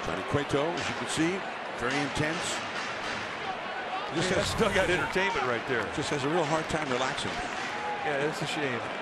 Johnny Cueto, as you can see, very intense. Just has dugout entertainment right there. Just has a real hard time relaxing. Yeah, it's a shame.